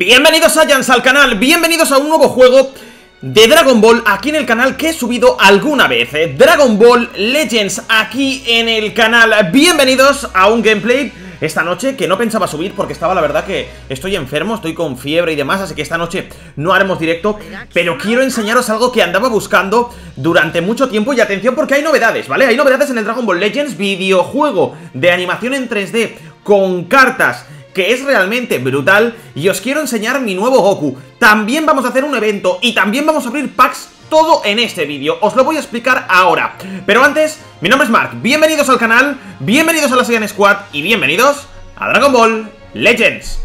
Bienvenidos Saiyans al canal, bienvenidos a un nuevo juego de Dragon Ball aquí en el canal que he subido alguna vez, Dragon Ball Legends aquí en el canal. Bienvenidos a un gameplay esta noche que no pensaba subir porque estaba, la verdad, que estoy enfermo, estoy con fiebre y demás, así que esta noche no haremos directo, pero quiero enseñaros algo que andaba buscando durante mucho tiempo. Y atención porque hay novedades, ¿vale? Hay novedades en el Dragon Ball Legends, videojuego de animación en 3D con cartas que es realmente brutal, y os quiero enseñar mi nuevo Goku. También vamos a hacer un evento y también vamos a abrir packs, todo en este vídeo. Os lo voy a explicar ahora. Pero antes, mi nombre es Mark, bienvenidos al canal, bienvenidos a la Saiyan Squad y bienvenidos a Dragon Ball Legends.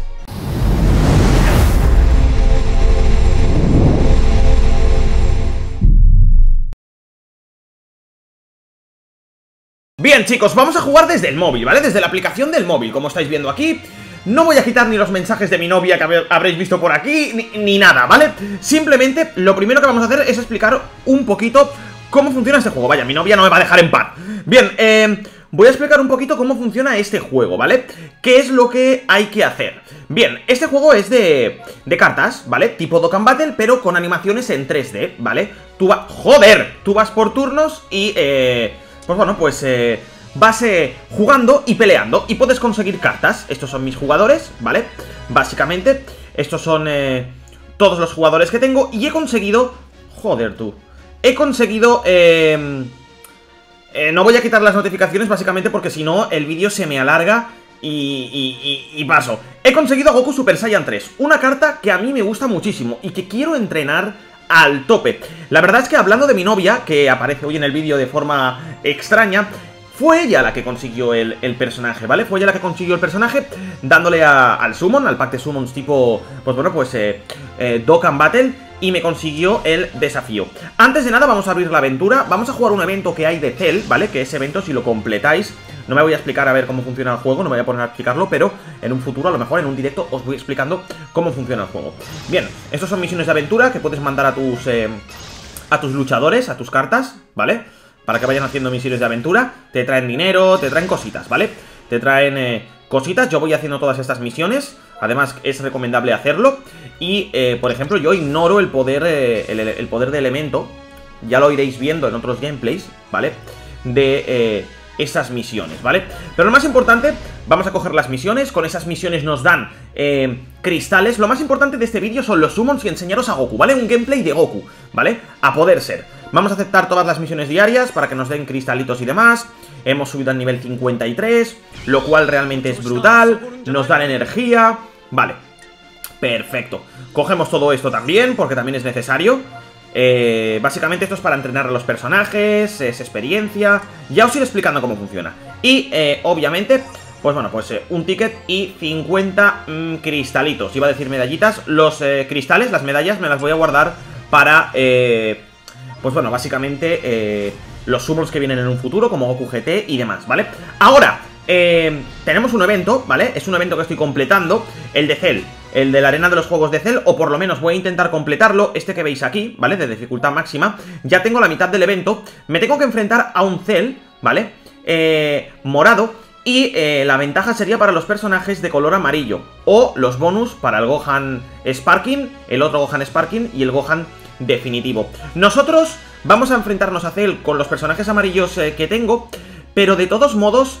Bien, chicos, vamos a jugar desde el móvil, ¿vale? Desde la aplicación del móvil, como estáis viendo aquí. No voy a quitar ni los mensajes de mi novia que habréis visto por aquí, ni nada, ¿vale? Simplemente, lo primero que vamos a hacer es explicar un poquito cómo funciona este juego. Vaya, mi novia no me va a dejar en paz. Bien, voy a explicar un poquito cómo funciona este juego, ¿vale? ¿Qué es lo que hay que hacer? Bien, este juego es de cartas, ¿vale? Tipo Dokkan Battle, pero con animaciones en 3D, ¿vale? Tú vas por turnos y, pues bueno, pues vas jugando y peleando y puedes conseguir cartas. Estos son mis jugadores, ¿vale? Básicamente, estos son todos los jugadores que tengo. Y he conseguido... Joder, tú. He conseguido... no voy a quitar las notificaciones, básicamente porque si no el vídeo se me alarga y paso. He conseguido a Goku Super Saiyan 3. Una carta que a mí me gusta muchísimo y que quiero entrenar al tope. La verdad es que, hablando de mi novia, que aparece hoy en el vídeo de forma extraña, fue ella la que consiguió el personaje, ¿vale? Fue ella la que consiguió el personaje dándole al Summon, al pack de Summons tipo, pues bueno, pues Dokkan Battle, y me consiguió el desafío. Antes de nada vamos a abrir la aventura, vamos a jugar un evento que hay de Cell, ¿vale? Que ese evento, si lo completáis, no me voy a explicar a ver cómo funciona el juego, no me voy a poner a explicarlo, pero en un futuro, a lo mejor en un directo, os voy explicando cómo funciona el juego. Bien, estos son misiones de aventura que puedes mandar a tus luchadores, a tus cartas, ¿vale? Para que vayan haciendo misiones de aventura. Te traen dinero, te traen cositas, ¿vale? Te traen cositas. Yo voy haciendo todas estas misiones. Además, es recomendable hacerlo. Y, por ejemplo, yo ignoro el poder de elemento. Ya lo iréis viendo en otros gameplays, ¿vale? De esas misiones, ¿vale? Pero lo más importante, vamos a coger las misiones. Con esas misiones nos dan cristales. Lo más importante de este vídeo son los summons y enseñaros a Goku, ¿vale? Un gameplay de Goku, ¿vale? A poder ser. Vamos a aceptar todas las misiones diarias para que nos den cristalitos y demás. Hemos subido al nivel 53, lo cual realmente es brutal. Nos dan energía. Vale, perfecto. Cogemos todo esto también, porque también es necesario. Básicamente esto es para entrenar a los personajes, es experiencia. Ya os iré explicando cómo funciona. Y, obviamente, pues bueno, pues un ticket y 50 cristalitos. Iba a decir medallitas. Los cristales, las medallas, me las voy a guardar para... pues bueno, básicamente los summons que vienen en un futuro, como Goku GT y demás, ¿vale? Ahora, tenemos un evento, ¿vale? Es un evento que estoy completando, el de Cell, el de la arena de los juegos de Cell, o por lo menos voy a intentar completarlo, este que veis aquí, ¿vale? De dificultad máxima. Ya tengo la mitad del evento, me tengo que enfrentar a un Cell, ¿vale? Morado, y la ventaja sería para los personajes de color amarillo, o los bonus para el Gohan Sparking, el otro Gohan Sparking y el Gohan definitivo. Nosotros vamos a enfrentarnos a Cell con los personajes amarillos que tengo, pero de todos modos,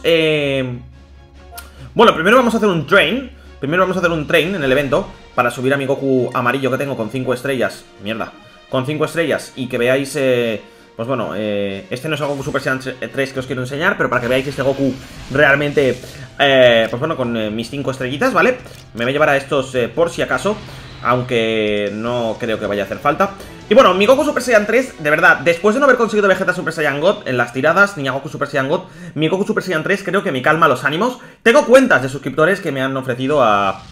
bueno, primero vamos a hacer un train. Primero vamos a hacer un train en el evento para subir a mi Goku amarillo que tengo con 5 estrellas. Mierda, con 5 estrellas. Y que veáis, pues bueno, este no es el Goku Super Saiyan 3 que os quiero enseñar, pero para que veáis este Goku realmente, pues bueno, con mis 5 estrellitas, ¿vale? Me voy a llevar a estos por si acaso, aunque no creo que vaya a hacer falta. Y bueno, mi Goku Super Saiyan 3, de verdad, después de no haber conseguido Vegeta Super Saiyan God en las tiradas, ni a Goku Super Saiyan God, mi Goku Super Saiyan 3 creo que me calma los ánimos. Tengo cuentas de suscriptores que me han ofrecido a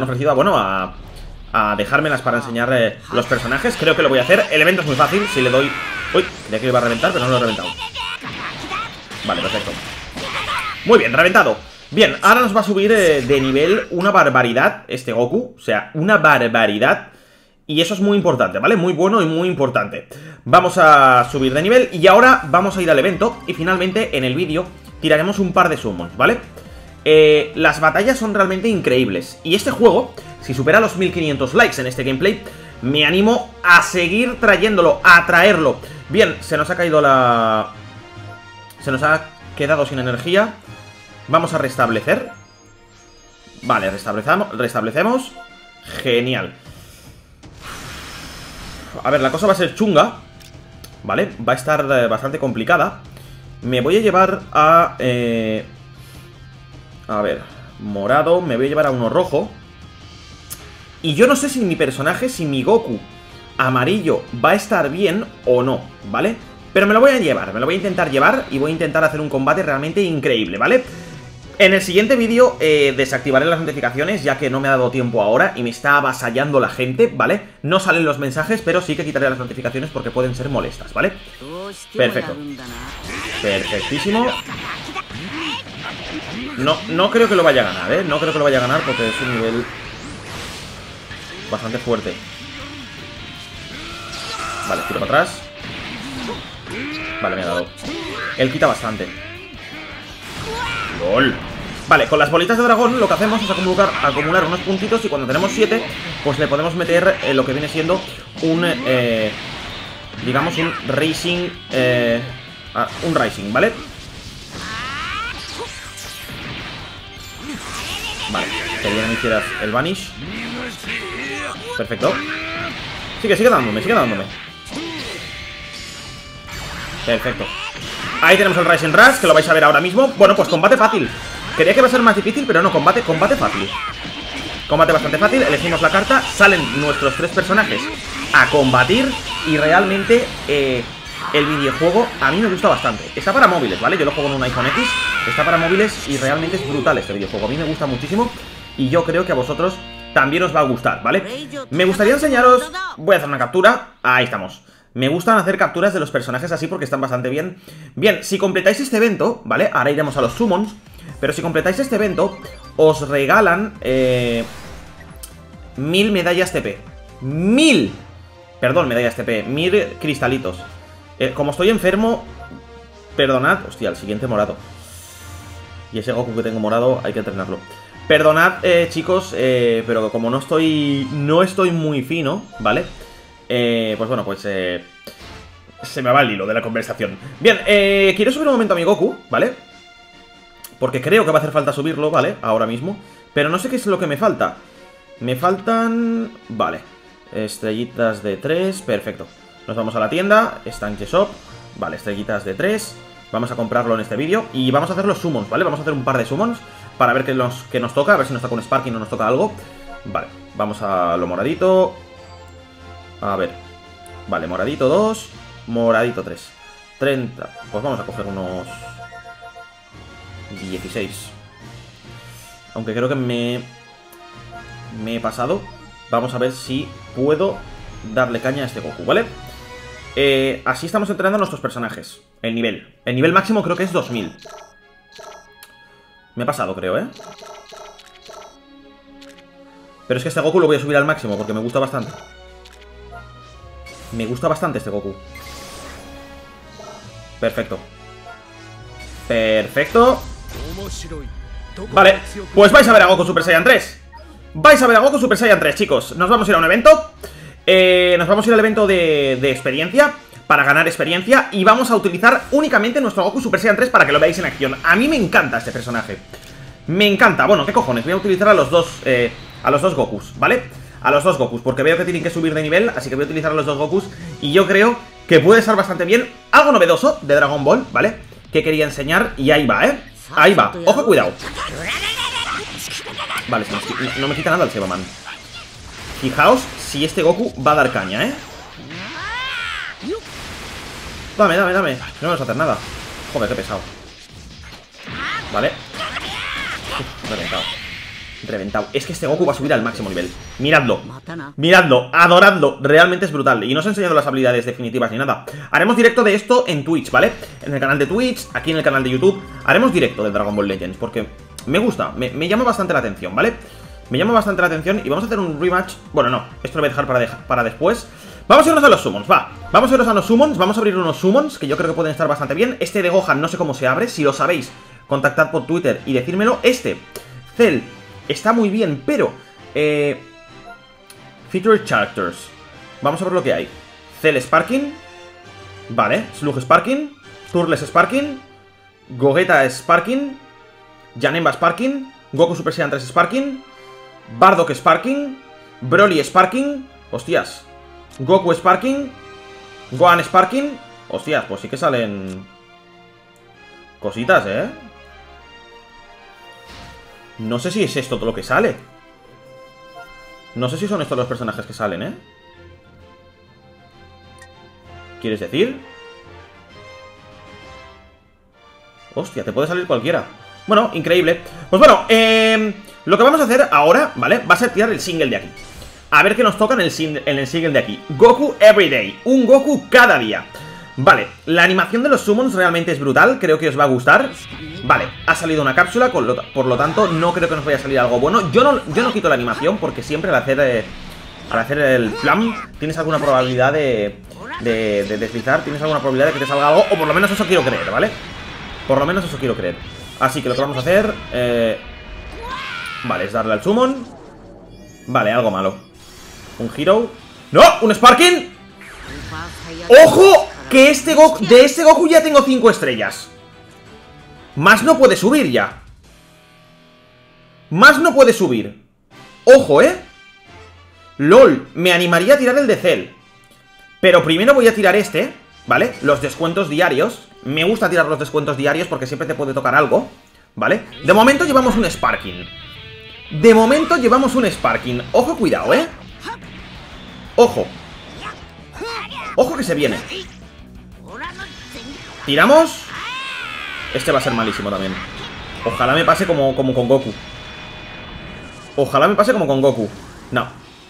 dejármelas para enseñar los personajes. Creo que lo voy a hacer. El evento es muy fácil, si le doy... Uy, creía que lo iba a reventar, pero no lo he reventado. Vale, perfecto. Muy bien, reventado. Bien, ahora nos va a subir de nivel una barbaridad este Goku. O sea, una barbaridad. Y eso es muy importante, ¿vale? Muy bueno y muy importante. Vamos a subir de nivel y ahora vamos a ir al evento. Y finalmente en el vídeo tiraremos un par de summons, ¿vale? Las batallas son realmente increíbles. Y este juego si supera los 1500 likes en este gameplay, me animo a seguir trayéndolo, a traerlo. Bien, se nos ha caído la... Se nos ha quedado sin energía. Vamos a restablecer. Vale, restablecemos. Genial. A ver, la cosa va a ser chunga, ¿vale? Va a estar bastante complicada. Me voy a llevar a... A ver, morado. Me voy a llevar a uno rojo. Y yo no sé si mi personaje, si mi Goku amarillo va a estar bien o no, ¿vale? Pero me lo voy a llevar, me lo voy a intentar llevar y voy a intentar hacer un combate realmente increíble, ¿vale? En el siguiente vídeo desactivaré las notificaciones, ya que no me ha dado tiempo ahora y me está avasallando la gente, ¿vale? No salen los mensajes, pero sí que quitaré las notificaciones porque pueden ser molestas, ¿vale? Perfecto. Perfectísimo. No creo que lo vaya a ganar, ¿eh? No creo que lo vaya a ganar porque es un nivel bastante fuerte. Vale, tiro para atrás. Vale, me ha dado. Él quita bastante. ¡Lol! Vale, con las bolitas de dragón lo que hacemos es acumular unos puntitos y cuando tenemos 7, pues le podemos meter lo que viene siendo un, digamos, un Rising, ¿vale? Vale, que bien me hicieras el Vanish. Perfecto. Sigue dándome. Perfecto. Ahí tenemos el Rising Rush, que lo vais a ver ahora mismo. Bueno, pues combate fácil. Creía que iba a ser más difícil, pero no, combate fácil. Combate bastante fácil, elegimos la carta, salen nuestros 3 personajes a combatir. Y realmente el videojuego a mí me gusta bastante. Está para móviles, ¿vale? Yo lo juego en un iPhone X. Está para móviles y realmente es brutal este videojuego. A mí me gusta muchísimo y yo creo que a vosotros también os va a gustar, ¿vale? Me gustaría enseñaros... Voy a hacer una captura. Ahí estamos. Me gustan hacer capturas de los personajes así porque están bastante bien. Bien, si completáis este evento, ¿vale? Ahora iremos a los summons. Pero si completáis este evento, os regalan 1000 medallas TP. 1000. Perdón, medallas TP. 1000 cristalitos. Como estoy enfermo, perdonad. Hostia, el siguiente morado. Y ese Goku que tengo morado hay que entrenarlo. Perdonad, chicos, pero como no estoy muy fino, ¿vale? Pues bueno, pues se me va el hilo de la conversación. Bien, quiero subir un momento a mi Goku, ¿vale? Porque creo que va a hacer falta subirlo, ¿vale? Ahora mismo. Pero no sé qué es lo que me falta. Me faltan... Vale. Estrellitas de 3, perfecto. Nos vamos a la tienda, Estanque Shop. Vale, estrellitas de 3. Vamos a comprarlo en este vídeo. Y vamos a hacer los summons, ¿vale? Vamos a hacer un par de summons para ver qué nos toca, a ver si nos toca un Sparking o nos toca algo. Vale, vamos a lo moradito. A ver. Vale, moradito 2, moradito 3. 30. Pues vamos a coger unos 16. Aunque creo que me he pasado. Vamos a ver si puedo darle caña a este Goku, ¿vale? Así estamos entrenando a nuestros personajes. El nivel máximo creo que es 2000. Me he pasado, creo, ¿eh? Pero es que este Goku lo voy a subir al máximo porque me gusta bastante. Me gusta bastante este Goku. Perfecto. Perfecto. Vale, pues vais a ver a Goku Super Saiyan 3. Vais a ver a Goku Super Saiyan 3, chicos. Nos vamos a ir a un evento. Nos vamos a ir al evento de experiencia, para ganar experiencia. Y vamos a utilizar únicamente nuestro Goku Super Saiyan 3 para que lo veáis en acción. A mí me encanta este personaje. Me encanta, bueno, ¿qué cojones? Voy a utilizar a los dos Gokus, ¿vale? A los dos Gokus, porque veo que tienen que subir de nivel. Así que voy a utilizar a los dos Gokus. Y yo creo que puede estar bastante bien. Algo novedoso de Dragon Ball, ¿vale? Que quería enseñar y ahí va, ¿eh? Ahí va, ojo, cuidado. Vale, no me quita nada el Sebaman. Fijaos si este Goku va a dar caña, ¿eh? Dame. No me vas a hacer nada. Joder, qué pesado. Vale. Reventado. Es que este Goku va a subir al máximo nivel. Miradlo, adoradlo. Realmente es brutal. Y no os he enseñado las habilidades definitivas ni nada. Haremos directo de esto en Twitch, ¿vale? En el canal de Twitch, aquí en el canal de YouTube. Haremos directo de Dragon Ball Legends, porque me gusta, me llama bastante la atención, ¿vale? Me llama bastante la atención y vamos a hacer un rematch. Bueno, no, esto lo voy a dejar para después. Vamos a irnos a los summons, va. Vamos a irnos a los summons, vamos a abrir unos summons que yo creo que pueden estar bastante bien. Este de Gohan no sé cómo se abre, si lo sabéis, contactad por Twitter y decírmelo. Este, Cell, está muy bien, pero Featured Characters. Vamos a ver lo que hay. Cell Sparking. Vale, Slug Sparking. Turles Sparking. Gogeta Sparking. Janemba Sparking. Goku Super Saiyan 3 Sparking. Bardock Sparking. Broly Sparking. Hostias. Goku Sparking. Gohan Sparking. Hostias, pues sí que salen cositas, ¿eh? No sé si es esto todo lo que sale. No sé si son estos los personajes que salen, ¿eh? ¿Quieres decir? Hostia, te puede salir cualquiera. Bueno, increíble. Pues bueno, lo que vamos a hacer ahora, ¿vale? Va a ser tirar el single de aquí. A ver qué nos toca en el single de aquí. Goku Everyday. Un Goku cada día. Vale, la animación de los summons realmente es brutal. Creo que os va a gustar. Vale, ha salido una cápsula, por lo tanto no creo que nos vaya a salir algo bueno. Yo no quito la animación porque siempre al hacer el flam tienes alguna probabilidad de deslizar. Tienes alguna probabilidad de que te salga algo. O por lo menos eso quiero creer, ¿vale? Por lo menos eso quiero creer. Así que lo que vamos a hacer vale, es darle al summon. Vale, algo malo. Un Hero. ¡No! ¡Un Sparking! ¡Ojo! Que de este Goku ya tengo 5 estrellas. Más no puede subir ya. Más no puede subir. Ojo, ¿eh? LOL, me animaría a tirar el de Cell. Pero primero voy a tirar este, ¿vale? Los descuentos diarios. Me gusta tirar los descuentos diarios porque siempre te puede tocar algo, ¿vale? De momento llevamos un Sparking. De momento llevamos un Sparking. Ojo, cuidado, ¿eh? Ojo. Ojo que se viene. Tiramos. Este va a ser malísimo también. Ojalá me pase como con Goku. Ojalá me pase como con Goku. No.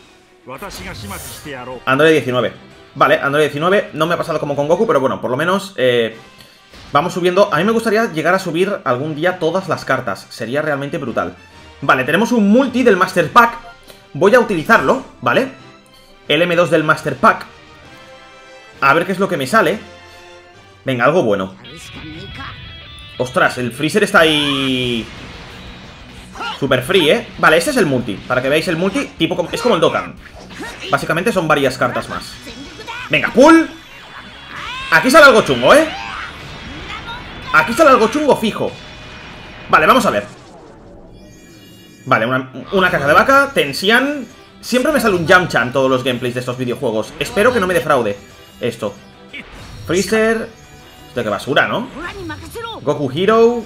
Android 19. Vale, Android 19. No me ha pasado como con Goku, pero bueno, por lo menos vamos subiendo. A mí me gustaría llegar a subir algún día todas las cartas. Sería realmente brutal. Vale, tenemos un multi del Master Pack. Voy a utilizarlo, ¿vale? El M2 del Master Pack. A ver qué es lo que me sale. Venga, algo bueno. Ostras, el Freezer está ahí super free, ¿eh? Vale, este es el multi. Para que veáis el multi, tipo es como el Dokkan. Básicamente son varias cartas más. Venga, pull. Aquí sale algo chungo, ¿eh? Aquí sale algo chungo fijo. Vale, vamos a ver. Vale, una caja de vaca. Tensian. Siempre me sale un Yamcha en todos los gameplays de estos videojuegos. Espero que no me defraude esto. Freezer. Esto qué basura, ¿no? Goku Hero.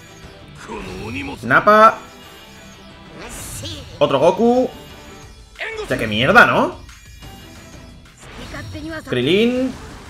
Nappa. Otro Goku. Hostia, qué mierda, ¿no? Krillin.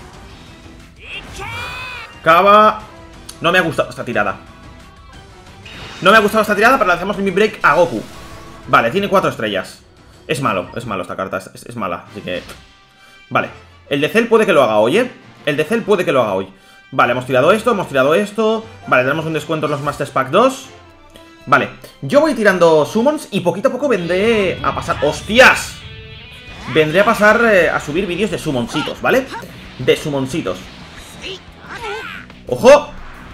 Kaba. No me ha gustado esta tirada. No me ha gustado esta tirada, pero le hacemos Limit Break a Goku. Vale, tiene 4 estrellas. Es malo esta carta, es mala, así que... Vale, el de Cell puede que lo haga hoy, ¿eh? El de Cell puede que lo haga hoy. Vale, hemos tirado esto, hemos tirado esto. Vale, tenemos un descuento en los Masters Pack 2. Vale, yo voy tirando summons y poquito a poco vendré a pasar... ¡Hostias! Vendré a pasar a subir vídeos de summoncitos, ¿vale? De summoncitos. ¡Ojo!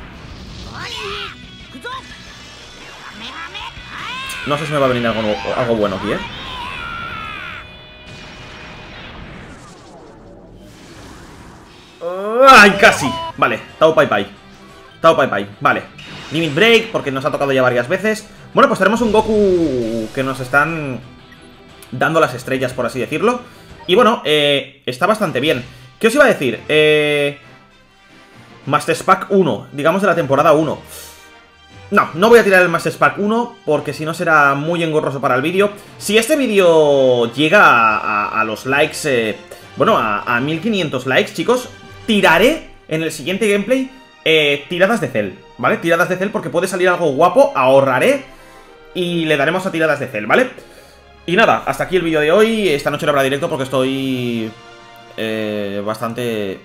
No sé si me va a venir algo bueno aquí, ¿eh? ¡Ay, casi! Vale, Tao Pai Pai. Tao Pai Pai, vale. Limit Break, porque nos ha tocado ya varias veces. Bueno, pues tenemos un Goku que nos están dando las estrellas, por así decirlo. Y bueno, está bastante bien. ¿Qué os iba a decir? Masters Pack 1, digamos de la temporada 1. No voy a tirar el Masters Pack 1 porque si no será muy engorroso para el vídeo. Si este vídeo llega a los likes, bueno, a 1500 likes, chicos, tiraré en el siguiente gameplay tiradas de Cell, ¿vale? Tiradas de Cell porque puede salir algo guapo, ahorraré y le daremos a tiradas de Cell, ¿vale? Y nada, hasta aquí el vídeo de hoy. Esta noche no habrá directo porque estoy bastante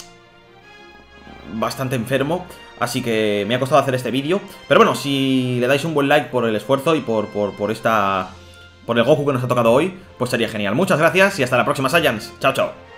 enfermo. Así que me ha costado hacer este vídeo. Pero bueno, si le dais un buen like por el esfuerzo y por el Goku que nos ha tocado hoy, pues sería genial. Muchas gracias y hasta la próxima, Saiyans. Chao, chao.